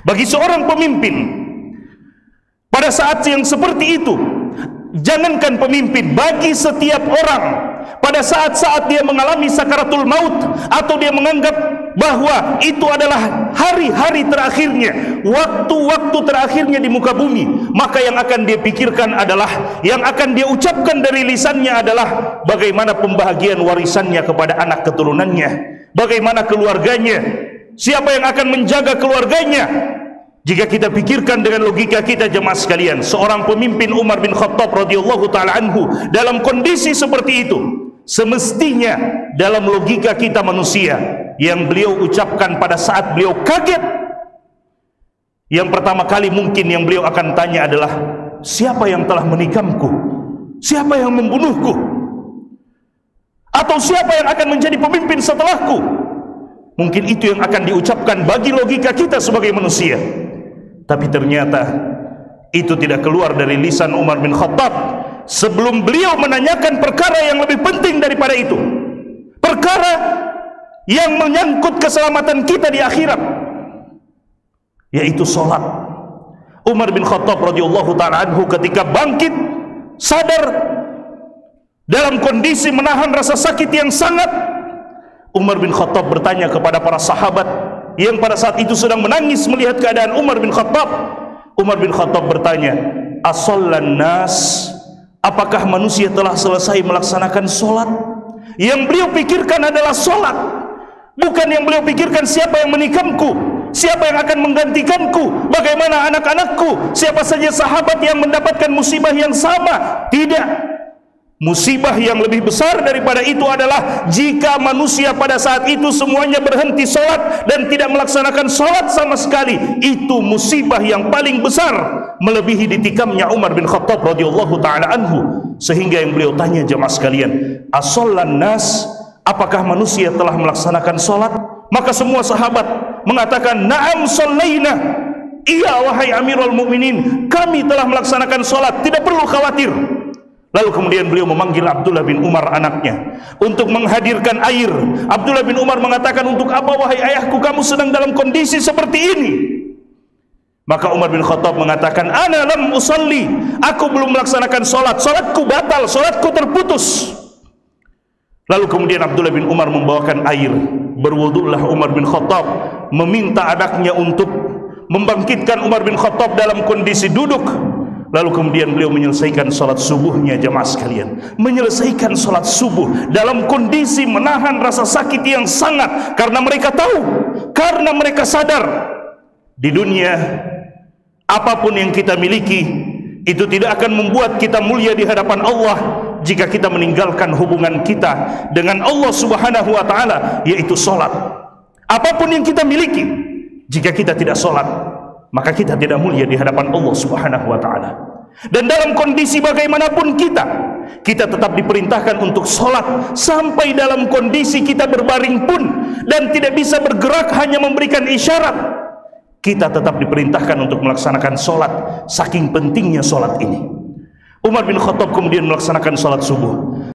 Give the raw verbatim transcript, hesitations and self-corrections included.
Bagi seorang pemimpin pada saat yang seperti itu, jangankan pemimpin, bagi setiap orang pada saat-saat dia mengalami sakaratul maut, atau dia menganggap bahwa itu adalah hari-hari terakhirnya, waktu-waktu terakhirnya di muka bumi, maka yang akan dia pikirkan adalah, yang akan dia ucapkan dari lisannya adalah bagaimana pembahagian warisannya kepada anak keturunannya, bagaimana keluarganya, siapa yang akan menjaga keluarganya. Jika kita pikirkan dengan logika kita, jemaah sekalian, seorang pemimpin Umar bin Khattab radhiyallahu taala anhu dalam kondisi seperti itu, semestinya dalam logika kita manusia, yang beliau ucapkan pada saat beliau kaget, yang pertama kali mungkin yang beliau akan tanya adalah, siapa yang telah menikamku? Siapa yang membunuhku? Atau siapa yang akan menjadi pemimpin setelahku? Mungkin itu yang akan diucapkan bagi logika kita sebagai manusia. Tapi ternyata itu tidak keluar dari lisan Umar bin Khattab sebelum beliau menanyakan perkara yang lebih penting daripada itu, perkara yang menyangkut keselamatan kita di akhirat, yaitu sholat. Umar bin Khattab radhiyallahu ta'ala anhu ketika bangkit sadar dalam kondisi menahan rasa sakit yang sangat, Umar bin Khattab bertanya kepada para sahabat yang pada saat itu sedang menangis melihat keadaan Umar bin Khattab. Umar bin Khattab bertanya, "Asollan nas?" Apakah manusia telah selesai melaksanakan solat? Yang beliau pikirkan adalah solat, bukan yang beliau pikirkan siapa yang menikamku, siapa yang akan menggantikanku, bagaimana anak-anakku, siapa saja sahabat yang mendapatkan musibah yang sama. Tidak. Musibah yang lebih besar daripada itu adalah jika manusia pada saat itu semuanya berhenti sholat dan tidak melaksanakan sholat sama sekali. Itu musibah yang paling besar, melebihi ditikamnya Umar bin Khattab radhiyallahu ta'ala anhu. Sehingga yang beliau tanya, jemaah sekalian, asollan nas, apakah manusia telah melaksanakan sholat? Maka semua sahabat mengatakan, na'am shallaina, iya wahai Amirul Mukminin, kami telah melaksanakan sholat, tidak perlu khawatir. Lalu kemudian beliau memanggil Abdullah bin Umar anaknya untuk menghadirkan air. Abdullah bin Umar mengatakan, untuk apa wahai ayahku kamu sedang dalam kondisi seperti ini? Maka Umar bin Khattab mengatakan, ana lam usalli, aku belum melaksanakan solat, solatku batal, solatku terputus. Lalu kemudian Abdullah bin Umar membawakan air. Berwudulah Umar bin Khattab, meminta anaknya untuk membangkitkan Umar bin Khattab dalam kondisi duduk. Lalu kemudian beliau menyelesaikan sholat subuhnya, jemaah sekalian, menyelesaikan sholat subuh dalam kondisi menahan rasa sakit yang sangat, karena mereka tahu, karena mereka sadar di dunia apapun yang kita miliki itu tidak akan membuat kita mulia di hadapan Allah jika kita meninggalkan hubungan kita dengan Allah subhanahu wa ta'ala, yaitu sholat. Apapun yang kita miliki, jika kita tidak sholat, maka kita tidak mulia di hadapan Allah subhanahu wa ta'ala. Dan dalam kondisi bagaimanapun kita, kita tetap diperintahkan untuk sholat, sampai dalam kondisi kita berbaring pun dan tidak bisa bergerak, hanya memberikan isyarat, kita tetap diperintahkan untuk melaksanakan sholat. Saking pentingnya sholat ini, Umar bin Khattab kemudian melaksanakan sholat subuh.